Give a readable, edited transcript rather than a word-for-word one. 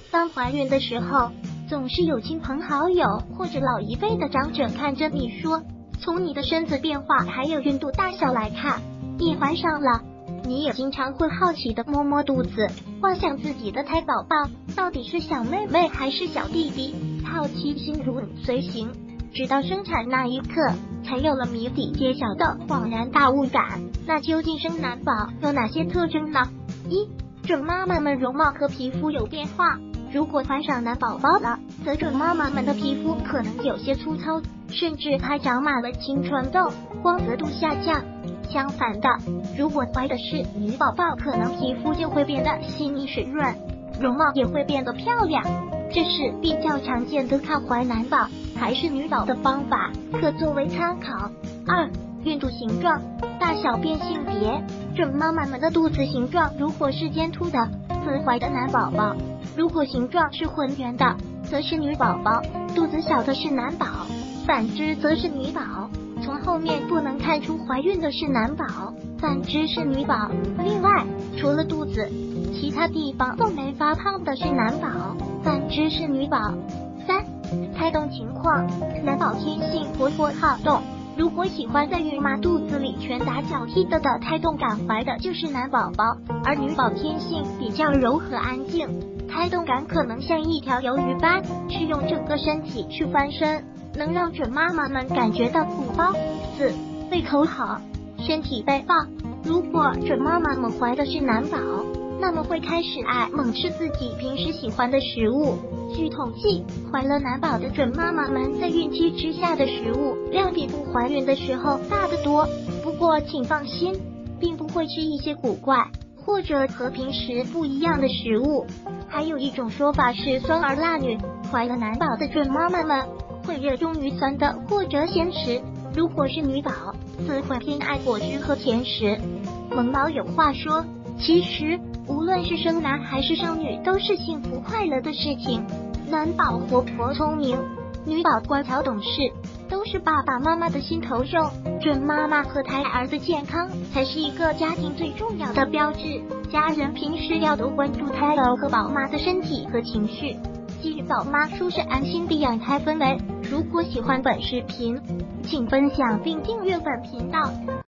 当怀孕的时候，总是有亲朋好友或者老一辈的长者看着你说，从你的身子变化还有孕肚大小来看，你怀上了。你也经常会好奇的摸摸肚子，幻想自己的胎宝宝到底是小妹妹还是小弟弟，好奇心如影随形，直到生产那一刻，才有了谜底揭晓的恍然大悟感。那究竟生男宝有哪些特征呢？一、准妈妈们容貌和皮肤有变化。如果怀上男宝宝了，则准妈妈们的皮肤可能有些粗糙，甚至还长满了青春痘，光泽度下降。相反的，如果怀的是女宝宝，可能皮肤就会变得细腻水润，容貌也会变得漂亮。这是比较常见的看怀男宝还是女宝的方法，可作为参考。二、孕肚形状、大小变性别。准妈妈们的肚子形状如果是尖凸的，则怀的男宝宝；如果形状是浑圆的，则是女宝宝；肚子小的是男宝，反之则是女宝。从后面不能看出怀孕的是男宝，反之是女宝。另外，除了肚子，其他地方都没发胖的是男宝，反之是女宝。三、胎动情况。男宝天性活泼好动，如果喜欢在孕妈肚子里拳打脚踢的胎动感怀的就是男宝宝，而女宝天性比较柔和安静，胎动感可能像一条鱿鱼般，是用整个身体去翻身，能让准妈妈们感觉到鼓包。四、胃口好，身体肥胖。如果准妈妈们怀的是男宝，那么会开始爱猛吃自己平时喜欢的食物。据统计，怀了男宝的准妈妈们在孕期吃下的食物量比不怀孕的时候大得多。不过请放心，并不会吃一些古怪或者和平时不一样的食物。还有一种说法是酸儿辣女，怀了男宝的准妈妈们会热衷于酸的或者鲜食，如果是女宝，则会偏爱果汁和甜食。萌宝有话说，其实无论是生男还是生女都是幸福快乐的事情，男宝活泼聪明，女宝乖巧懂事，都是爸爸妈妈的心头肉。准妈妈和胎儿的健康才是一个家庭最重要的标志，家人平时要多关注胎儿和宝妈的身体和情绪，给予宝妈舒适安心的养胎氛围。如果喜欢本视频，请分享并订阅本频道。